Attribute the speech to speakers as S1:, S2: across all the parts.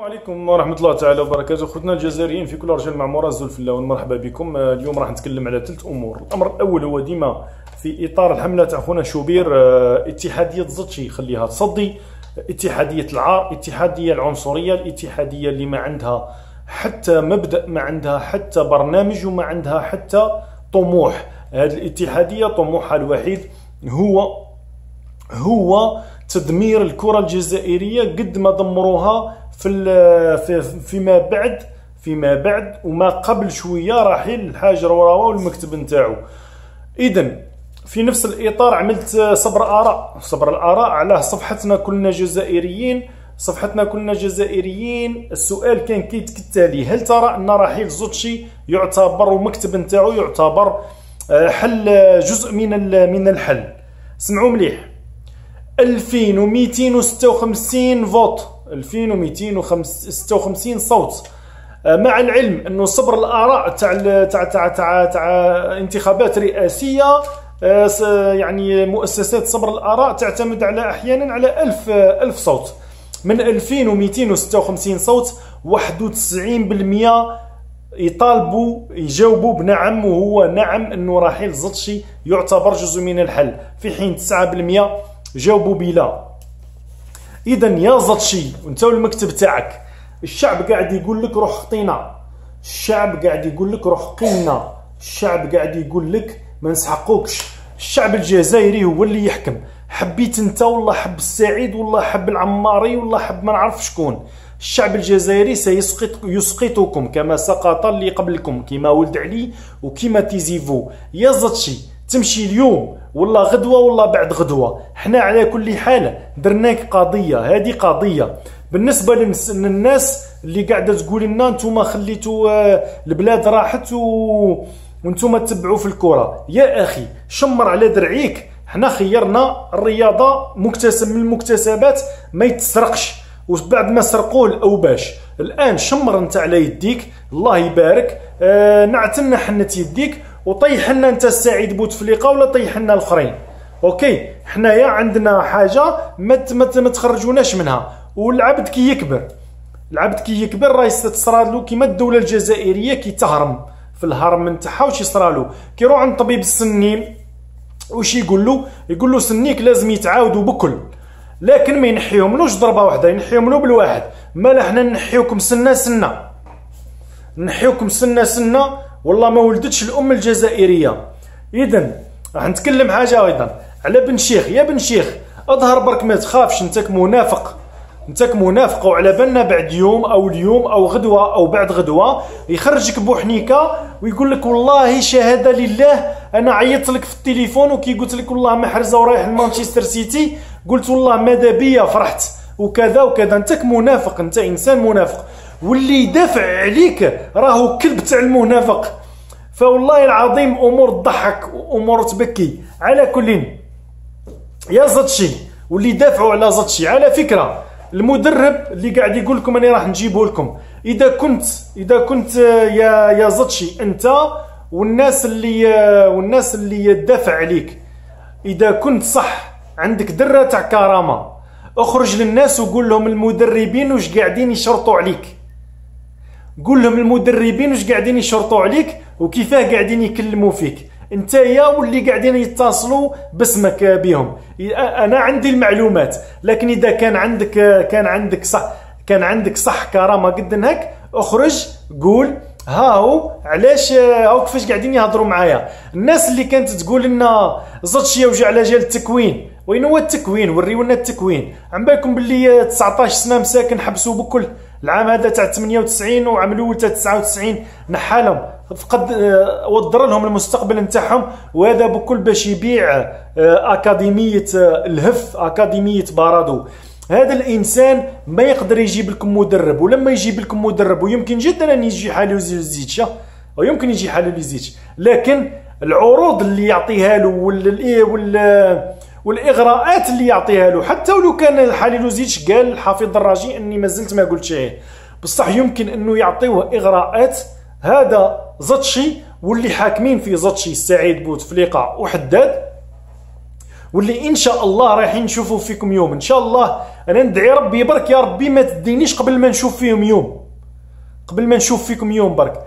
S1: السلام عليكم ورحمة الله تعالى وبركاته. خوتنا الجزائريين في كل رجال معمورة الزلفلة مرحبا بكم. اليوم راح نتكلم على 3 أمور. الأمر الأول هو ديما في إطار الحملة تاع خونا شوبير، اتحادية زطشي خليها تصدي، اتحادية العار، اتحادية العنصرية، الاتحادية اللي ما عندها حتى مبدأ، ما عندها حتى برنامج، وما عندها حتى طموح. هذه الاتحادية طموحها الوحيد هو تدمير الكرة الجزائرية قد ما دمروها فيما بعد وما قبل شويه رحيل الحاج رواوه والمكتب نتاعو. اذا في نفس الاطار عملت صبر الاراء على صفحتنا كلنا جزائريين. السؤال كان كالتالي: هل ترى ان رحيل زوتشي يعتبر والمكتب نتاعو يعتبر حل جزء من الحل؟ سمعوا مليح، 2256 فوت، 2256 صوت، مع العلم انه صبر الاراء تاع انتخابات رئاسيه، يعني مؤسسات صبر الاراء تعتمد احيانا على 1000 صوت. من 2256 صوت 91% يجاوبوا بنعم، وهو نعم انه رحيل زطشي يعتبر جزء من الحل، في حين 9% جاوبوا بلا. اذا يا زطشي وانت والمكتب تاعك، الشعب قاعد يقول لك روح خطينا، الشعب قاعد يقول لك روح قينا، الشعب قاعد يقول لك ما نسحقوكش. الشعب الجزائري هو اللي يحكم، حبيت انت والله حب السعيد والله حب العماري والله حب ما نعرف شكون. الشعب الجزائري سيسقطكم كما سقط اللي قبلكم، كما ولد علي وكما تيزيفو. يا زطشي تمشي اليوم والله غدوه والله بعد غدوه، حنا على كل حال درناك قضيه. هذه قضيه بالنسبه للناس اللي قاعده تقول لنا انتم خليتوا البلاد راحت وانتم تتبعوا في الكره. يا اخي شمر على درعيك، حنا خيرنا الرياضه مكتسب من المكتسبات ما يتسرقش، وبعد ما سرقوه الاوباش. الان شمر انت على يديك، الله يبارك، نعتلنا حنت يديك وطيح لنا انت السعيد بوتفليقه ولا طيح لنا الاخرين. اوكي، حنايا عندنا حاجه ما تخرجوناش منها. والعبد كي يكبر راه يصرالو كيما الدوله الجزائريه كي تهرم في الهرم نتاعها. واش يصرالو؟ كي يروح عند طبيب السنين واش يقول له سنيك لازم يتعاودوا بكل، لكن ما ينحيهملوش ضربه واحده، ينحيهم له بالواحد. مالا حنا نحيوكم سنه والله ما ولدتش الام الجزائريه. اذا راح نتكلم حاجه ايضا على بن شيخ. يا بن شيخ اظهر برك، ما تخافش، انتك منافق، وعلى بالنا بعد يوم او اليوم او غدوه او بعد غدوه يخرجك بوحنيكه ويقول لك والله شهاده لله انا عيطت لك في التليفون وكي قلت لك والله محرزه ورايح لمانشستر سيتي قلت والله ماذا بيا فرحت وكذا وكذا. انتك منافق، انت انسان منافق، واللي يدافع عليك راهو كلب تاع المنافق. فوالله العظيم امور تضحك وامور تبكي. على كل يا زطشي واللي يدافعوا على زطشي، على فكره المدرب اللي قاعد يقول لكم انا راح نجيبه لكم، اذا كنت يا زطشي انت والناس اللي يدافع عليك، اذا كنت صح عندك دره تاع كرامه، اخرج للناس وقول لهم المدربين واش قاعدين يشرطوا عليك، قول لهم المدربين واش قاعدين يشرطوا عليك وكيفاه قاعدين يكلموا فيك انتيا واللي قاعدين يتصلوا باسمك بهم. انا عندي المعلومات، لكن اذا كان عندك صح كرامه قد هيك، اخرج قول هاو علاش، هاو كيفاش قاعدين يهضروا معايا. الناس اللي كانت تقول لنا زطشي يوجع على جال التكوين، وين هو التكوين؟ وريونا التكوين. عم بالكم باللي 19 سنه مساكن حبسوا بكل العام هذا تاع 98 وعام الاول تاع 99 نحالهم، فقد وضر لهم المستقبل نتاعهم، وهذا بكل باش يبيع اكاديميه الهف، اكاديميه بارادو. هذا الانسان ما يقدر يجيب لكم مدرب، ولما يجيب لكم مدرب ويمكن جدا ان يجي حاله يزيدش، ويمكن يجي حاله يزيدش، لكن العروض اللي يعطيها له والاغراءات اللي يعطيها له، حتى ولو كان حالي زيدش قال الحافظ الراجي اني ما زلت ما قلت شيء، بصح يمكن انه يعطيوه اغراءات. هذا زطشي واللي حاكمين في زطشي السعيد بوتفليقه وحداد، واللي ان شاء الله رايحين نشوفوا فيكم يوم ان شاء الله انا ندعي ربي برك يا ربي ما تدينيش قبل ما نشوف فيهم يوم، قبل ما نشوف فيكم يوم برك.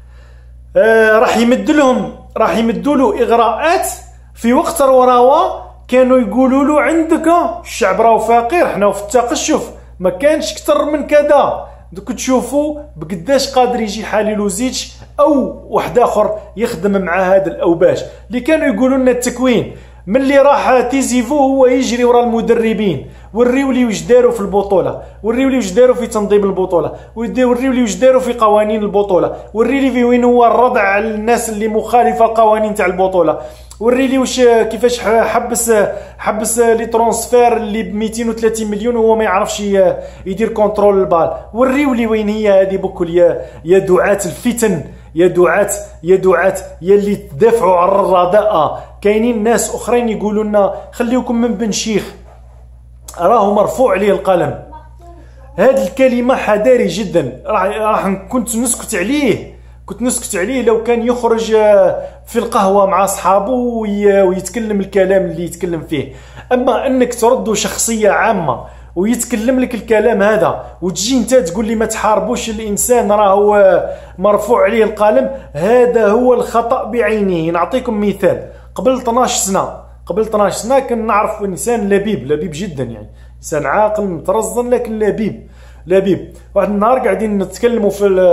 S1: راح يمدوا له اغراءات في وقت راه كانوا يقولوا له عندك الشعب راه فقير، حنا في التقشف ما كانش اكثر من كذا. دوك تشوفوا بقداش قادر يجي حاليلوزيتش او واحد اخر يخدم مع هذا الاوباش اللي كانوا يقولوا لنا التكوين. ملي راح تيزيفو هو يجري ورا المدربين، وريو لي واش داروا في البطوله، وريو لي واش داروا في تنظيم البطوله، وريو لي واش داروا في قوانين البطوله، وري لي في وين هو الردع على الناس اللي مخالفه القوانين تاع البطوله، وري لي واش كيفاش حبس لي ترونسفير اللي ب 230 مليون وهو ما يعرفش يدير كونترول البال. وريو لي وين هي هذه بكل يا دعاة الفتن، يا دعاة يلي تدافعوا على الرضاء. كاينين ناس اخرين يقولوا لنا خليوكم من بن شيخ راه مرفوع عليه القلم. هذه الكلمه حذاري جدا، راح كنت نسكت عليه لو كان يخرج في القهوه مع اصحابه ويتكلم الكلام اللي يتكلم فيه. اما انك تردوا شخصيه عامه ويتكلم لك الكلام هذا وتجي انت تقول لي ما تحاربوش الانسان راه مرفوع عليه القلم، هذا هو الخطا بعينه. نعطيكم مثال. قبل 12 سنه كان نعرف انسان لبيب جدا، يعني انسان عاقل مترزن لكن لبيب. واحد النهار قاعدين نتكلموا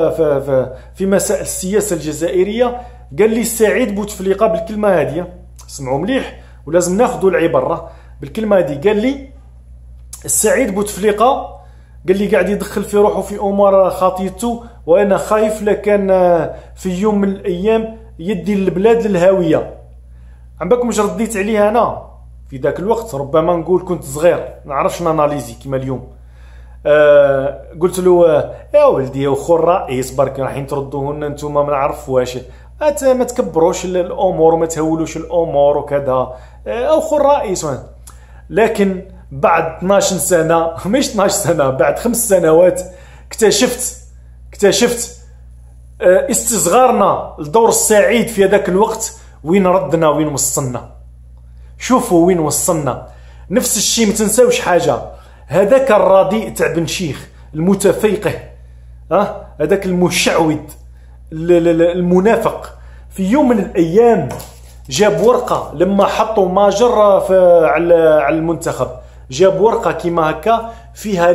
S1: في مسائل السياسه الجزائريه، قال لي السعيد بوتفليقه بالكلمه هذه، سمعوا مليح ولازم ناخذوا العبره بالكلمه هذه. قال لي السعيد بوتفليقه قال لي قاعد يدخل في روحه في امور خاطيته، وانا خايف لكان في يوم من الايام يدي البلاد للهاويه. عم بالكم واش رديت عليه انا في ذاك الوقت؟ ربما نقول كنت صغير نعرفش ناناليزي كيما اليوم. قلت له يا ولدي يا خو الرئيس برك رايحين تردوه لنا نتوما ما نعرف واش، ما تكبروش الامور وما تهولوش الامور وكذا او خو الرئيس. لكن بعد 12 سنه مش 12 سنه، بعد 5 سنوات اكتشفت استصغارنا لدور السعيد في هذاك الوقت وين ردنا وين وصلنا. شوفوا وين وصلنا. نفس الشيء ما تنساوش حاجه، هذاك الرديء تاع بن شيخ المتفيقه، هذاك المشعوذ المنافق، في يوم من الايام جاب ورقه لما حطوا ماجر على المنتخب، جاب ورقه كيما هكا فيها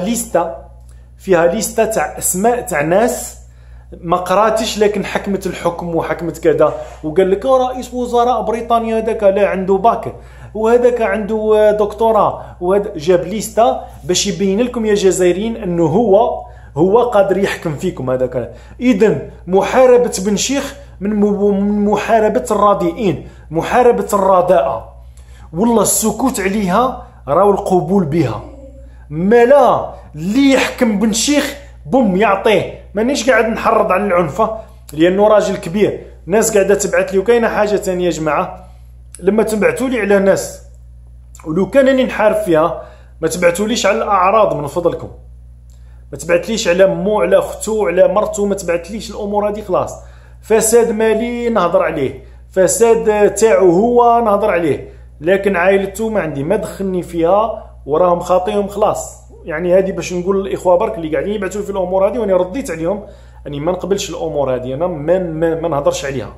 S1: ليستا تاع اسماء تاع ناس ما قراتش لكن حكمت الحكم وحكمت كذا، وقال لك رئيس وزراء بريطانيا هذاك لا عنده باك وهذاك عنده دكتوراه، وهذا جاب ليستا باش يبين لكم يا جزائريين انه هو قادر يحكم فيكم هذاك. اذا محاربه بن شيخ من محاربه الرديئين، محاربه الرداء، والله السكوت عليها راهو القبول بها. ما لا اللي يحكم بن شيخ بوم يعطيه. مانيش قاعد نحرض على العنفه لانه راجل كبير، ناس قاعده تبعث لي. وكاينه حاجه ثانيه يا جماعه، لما تبعثوا لي على ناس ولو كان راني نحارب فيها ما تبعثوليش على الاعراض من فضلكم، ما تبعثليش على مو على اختو على مرتو، ما تبعثليش الامور هذه. خلاص فساد مالي نهضر عليه، فساد تاعو هو نهضر عليه، لكن عائلته ما عندي ما دخلني فيها وراهم خاطيهم خلاص. يعني هذه باش نقول للاخوه برك اللي قاعدين يبعثوا في الامور هذه، وانا رديت عليهم اني ما نقبلش الامور هذه، انا ما نهضرش عليها.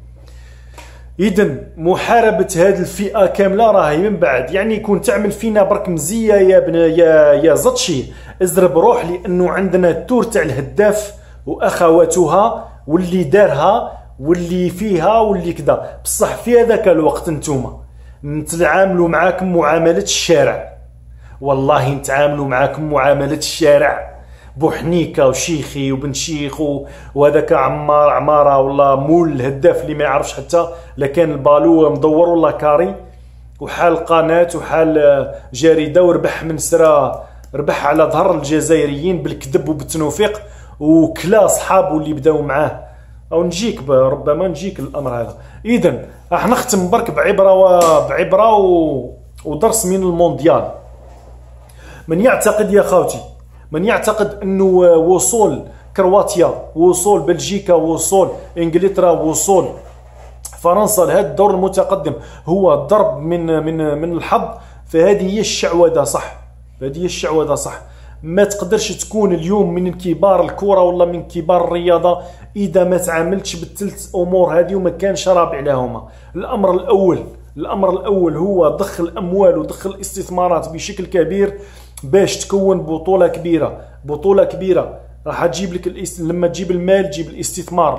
S1: اذا محاربه هذه الفئه كامله راهي من بعد. يعني يكون تعمل فينا برك مزيه يا زطشي ازرب روح، لانه عندنا التور تاع الهداف واخواتها واللي دارها واللي فيها واللي كذا. بصح في هذاك الوقت نتوما نتعاملوا معاكم معامله الشارع، والله نتعاملوا معاكم معامله الشارع. بوحنيكه وشيخي وبن شيخ وهذاك عماره والله مول الهداف اللي ما يعرفش حتى لا كان البالو مدور والله كاري، وحال قناه وحال جريده، وربح من سرا ربح على ظهر الجزائريين بالكذب وبالتنوفيق، وكلا صحابه اللي بداو معاه. او نجيك ربما نجيك الامر هذا. اذا راح نختم برك بعبره ودرس من المونديال. من يعتقد يا خاوتي، من يعتقد انه وصول كرواتيا، وصول بلجيكا، وصول انجلترا، وصول فرنسا لهذا الدور المتقدم هو ضرب من الحظ، فهذه هي الشعوذه. صح هذه هي الشعوذه صح. ما تقدرش تكون اليوم من كبار الكره ولا من كبار الرياضه اذا ما تعاملتش بالثلاث امور هذه وما كانش رابع لهما. الامر الاول هو ضخ الاموال وضخ الاستثمارات بشكل كبير باش تكون بطوله كبيره راح تجيب لك لما تجيب المال تجيب الاستثمار،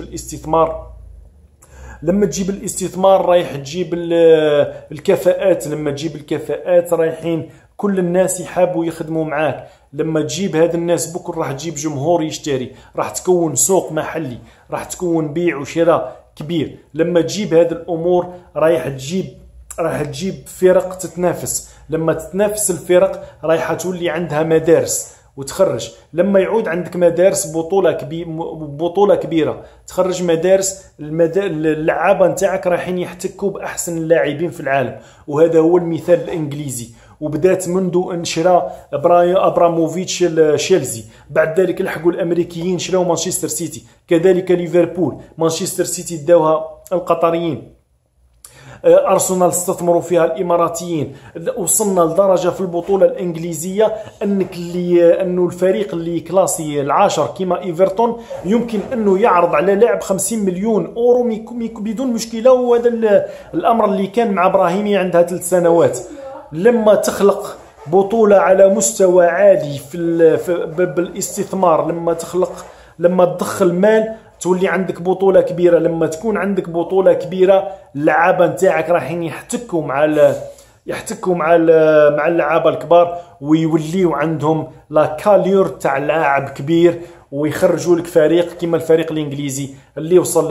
S1: لما تجيب الاستثمار رايح تجيب الكفاءات، لما تجيب الكفاءات رايحين كل الناس يحابوا يخدموا معاك، لما تجيب هاد الناس بكره راح تجيب جمهور يشتري، راح تكون سوق محلي، راح تكون بيع وشراء كبير. لما تجيب هاد الامور رايح تجيب فرق تتنافس، لما تتنافس الفرق رايحه تولي عندها مدارس وتخرج. لما يعود عندك مدارس بطولة كبيرة تخرج مدارس، اللعابة نتاعك رايحين يحتكوا بأحسن اللاعبين في العالم. وهذا هو المثال الإنجليزي، وبدات منذ ان شرى ابراموفيتش تشيلسي، بعد ذلك لحقوا الامريكيين شراو مانشستر سيتي، كذلك ليفربول، مانشستر سيتي داوها القطريين، ارسنال استثمروا فيها الاماراتيين. وصلنا لدرجه في البطوله الانجليزيه انه الفريق اللي كلاسي العاشر كيما ايفرتون يمكن انه يعرض على لاعب 50 مليون اورو بدون مشكله. وهذا الامر اللي كان مع ابراهيمي عندها 3 سنوات. لما تخلق بطوله على مستوى عالي بالاستثمار، لما تدخل مال تولي عندك بطولة كبيرة. لما تكون عندك بطولة كبيرة اللعابة نتاعك رايحين يحتكوا مع اللعابة الكبار ويوليوا عندهم لا كاليور تاع لاعب كبير ويخرجوا لك فريق كما الفريق الانجليزي اللي وصل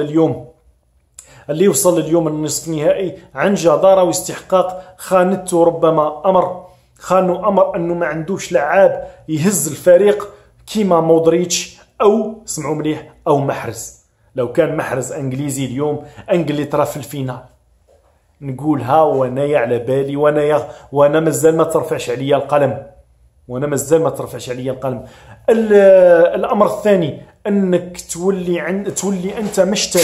S1: اليوم النصف النهائي عن جدارة واستحقاق. خانته ربما امر انه ما عندوش لعاب يهز الفريق كيما مودريتش او اسمعوا مليح او محرز. لو كان محرز انجليزي اليوم انجلترا في الفينال نقولها وانايا على بالي وانا مازال ما ترفعش عليا القلم. الامر الثاني انك تولي انت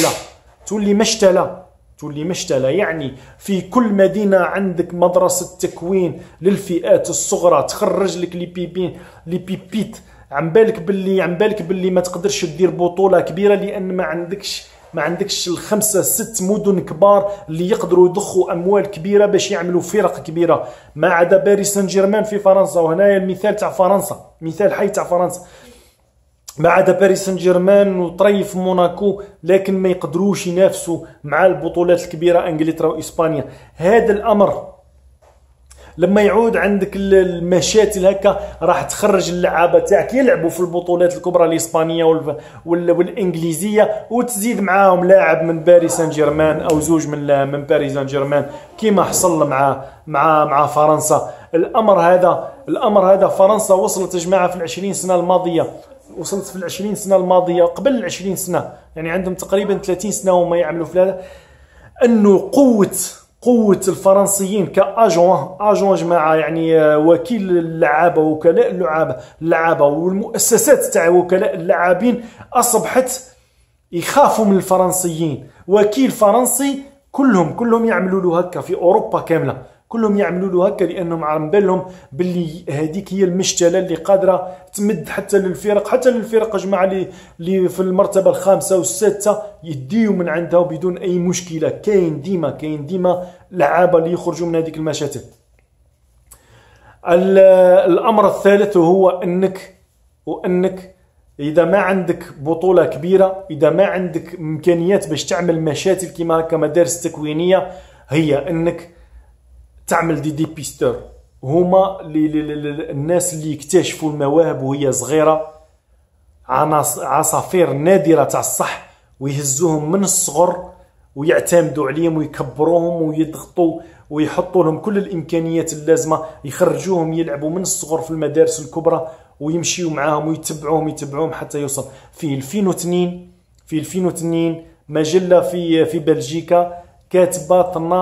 S1: مشتله، يعني في كل مدينه عندك مدرسه تكوين للفئات الصغرى تخرج لك لي بيبيت. عم بالك باللي ما تقدرش دير بطوله كبيره لان ما عندكش الخمسه 6 مدن كبار اللي يقدروا يضخوا اموال كبيره باش يعملوا فرق كبيره، ما عدا باريس سان جيرمان في فرنسا. وهنايا المثال تاع فرنسا، مثال حي تاع فرنسا، ما عدا باريس سان جيرمان وطريف موناكو، لكن ما يقدروش ينافسوا مع البطولات الكبيره انجلترا واسبانيا. هذا الامر لما يعود عندك المشاتل هكا راح تخرج اللعابه تاعك يلعبوا في البطولات الكبرى الاسبانيه والانجليزيه، وتزيد معاهم لاعب من باريس سان جيرمان او زوج من باريس سان جيرمان كيما حصل مع فرنسا. الامر هذا فرنسا وصلت يا جماعه في ال20 سنه الماضيه، قبل ال20 سنه، يعني عندهم تقريبا 30 سنه وما يعملوا في هذا. انه قوة الفرنسيين كاجون جماعة، يعني وكيل اللعابة، وكلاء اللعابة والمؤسسات تاع وكلاء اللاعبين أصبحت يخافوا من الفرنسيين. وكيل فرنسي كلهم يعملوا له هكا في أوروبا كاملة، كلهم يعملوا له هكا لأنهم عم بالهم باللي هذيك هي المشتلة اللي قادرة تمد حتى للفرق جماعة اللي في المرتبة الخامسة والسادسة يديوا من عندها بدون أي مشكلة. كاين ديما لعابة اللي يخرجوا من هذيك المشاتل. الأمر الثالث هو أنك إذا ما عندك بطولة كبيرة، إذا ما عندك إمكانيات باش تعمل مشاتل كما مدارس تكوينية، هي أنك تعمل ديبيستور. هما الناس اللي يكتشفوا المواهب وهي صغيرة، عصافير نادرة تاع الصح، ويهزوهم من الصغر ويعتمدوا عليهم ويكبروهم ويضغطوا ويحطوا لهم كل الامكانيات اللازمه، يخرجوهم يلعبوا من الصغر في المدارس الكبرى ويمشيوا معاهم ويتبعوهم حتى يوصل. في 2002 مجله في بلجيكا كاتبه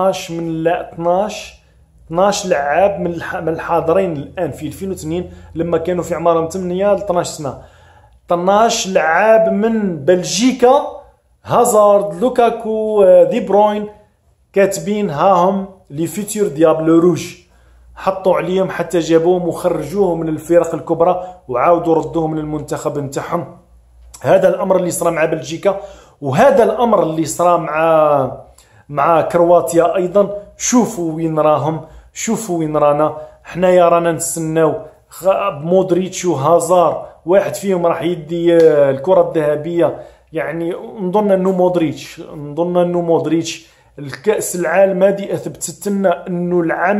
S1: 12 لعاب من الحاضرين الان في 2002 لما كانوا في اعمارهم 8 ل 12 سنه. 12 لعاب من بلجيكا، هازارد، لوكاكو، دي بروين، كاتبين هاهم لي فيتور ديابلو روج، حطوا عليهم حتى جابوهم وخرجوهم من الفرق الكبرى وعاودوا ردوهم للمنتخب نتاعهم. هذا الامر اللي صرا مع بلجيكا، وهذا الامر اللي صرا مع كرواتيا ايضا. شوفوا وين راهم، شوفوا وين رانا. حنايا رانا نستناو بمودريتش وهازار، واحد فيهم راح يدي الكره الذهبيه. يعني نظن انه مودريتش الكاس العالم هذه اثبتت لنا انه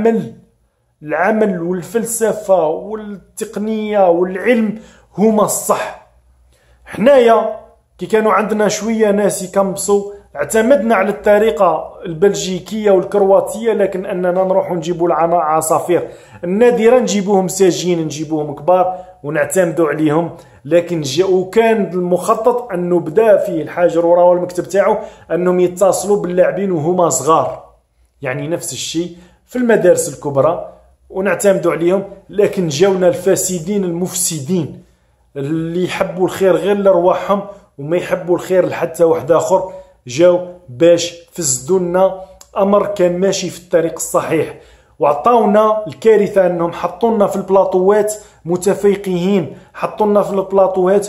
S1: العمل والفلسفه والتقنيه والعلم هما الصح. حنايا كي كانوا عندنا شويه ناس يكمبسوا اعتمدنا على الطريقه البلجيكيه والكرواتيه، لكن اننا نروحوا نجيبوا العصافير النادره نجيبوهم ساجين نجيبوهم كبار ونعتمدوا عليهم. لكن وكان المخطط انه بدا فيه الحاجر وراه المكتب تاعو انهم يتصلوا باللاعبين وهما صغار، يعني نفس الشيء في المدارس الكبرى ونعتمدوا عليهم. لكن جاونا الفاسدين المفسدين اللي يحبوا الخير غير لرواحهم وما يحبوا الخير لحتى واحد اخر، جاو باش فسدوا لنا امر كان ماشي في الطريق الصحيح، وعطاونا الكارثه انهم حطونا في البلاطوات متفيقهين، حطونا في البلاطوات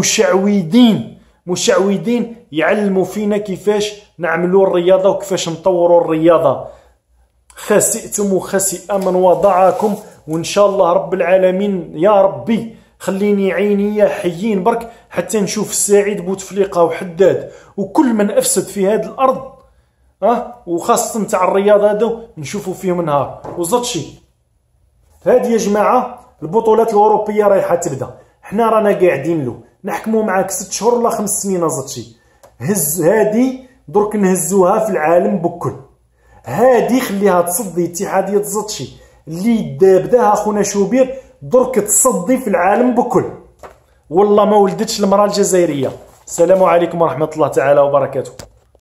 S1: مشعوذين يعلموا فينا كيفاش نعملوا الرياضه وكيفاش نطوروا الرياضه. خسئتم وخسئ من وضعكم، وان شاء الله رب العالمين يا ربي خليني عيني حيين برك حتى نشوف السعيد بوتفليقه وحداد وكل من افسد في هذه الارض، وخاصه تاع الرياضه هذو نشوفوا فيهم نهار. وزاد شي هذه يا جماعه البطولات الاوروبيه رايحه تبدا، حنا رانا قاعدين له نحكموا معاك 6 شهور ولا 5 سنين. زاد شي هز هذه درك نهزوها في العالم بكل، هذه خليها تصدي اتحاديه زاد شي اللي بداها خونا شوبير درك تصدي في العالم بكل. والله ما ولدتش المراه الجزائريه. السلام عليكم ورحمه الله تعالى وبركاته.